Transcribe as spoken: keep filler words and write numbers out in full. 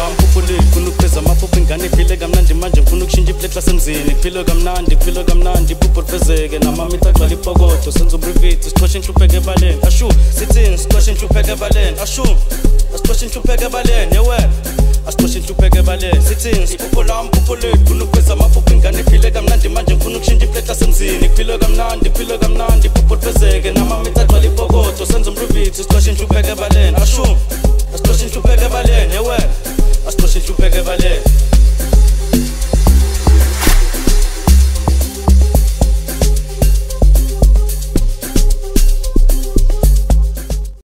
lami phupho lethu funa ukupeza amaphupho ingane iphile kamnandi manje ngifuna ukushintsha iplate lasemzini kuphile kamnandi kuphile kamnandi iphupho lifezeke namamitha agcwala ipokotho senza ubrivit sixoshe inhlupheko ebaleni ashu sithini sixoshe inhlupheko ebaleni ashu asixoshe inhlupheko ebaleni yewe asixoshe inhlupheko ebaleni sithini iphupho lami phupho lethu funa ukupeza amaphupho ingane iphile kamnandi